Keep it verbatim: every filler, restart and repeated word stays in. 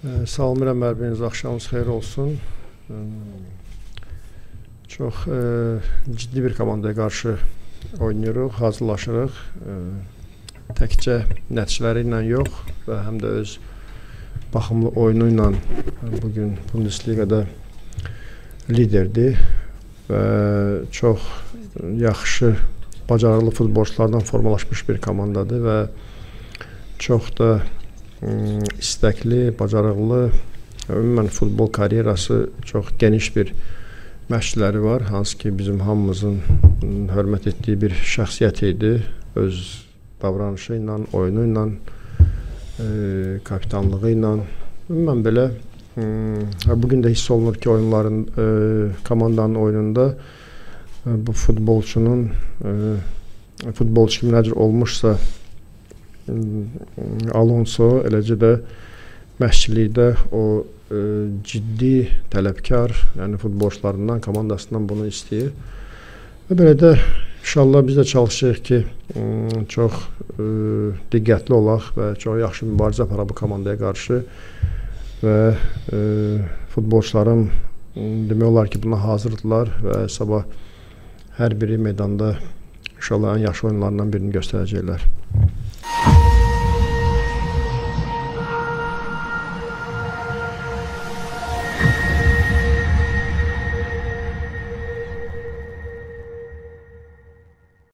Ee, Salamlayıram hər biriniz, axşamınız xeyir olsun. Ee, Çox e, ciddi bir komandaya qarşı oynayırıq, hazırlaşırıq. E, təkcə nəticələri ilə yox və həm də öz baxımlı oyunu ilə bugün Bundesligada liderdir və çox yaxşı, bacarıqlı futbolçulardan formalaşmış bir komandadır və çox da istəkli, bacarıqlı, ümumən futbol karyerası çox geniş bir məşqçiləri var, hansı ki bizim hamımızın hörmət etdiyi bir şəxsiyyət idi. Öz davranışı ilə, oyunu ilə, e, kapitanlığı ilə. Ümumən belə e, bugün də hiss olunur ki, oyunların, e, komandanın oyununda e, bu futbolçunun e, futbolçu kimi necə olmuşsa Alonso, eləcə də məşqçilikdə o e, ciddi, tələbkar, yəni futbolçularından, komandasından bunu istəyir. Və belə də inşallah biz də çalışırıq ki, çox e, diqqətli olaq və çox yaxşı mübarizə aparaq bu komandaya qarşı və e, futbolçularım demək olar ki, buna hazırdırlar və sabah hər biri meydanda inşallah ən yaxşı oyunlarından birini göstərəcəklər.